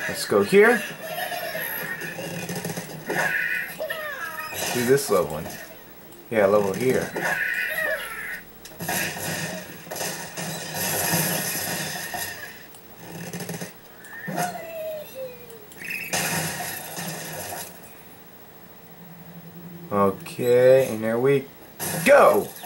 Let's go here. Do this level one. Yeah, level here. Okay, and there we go!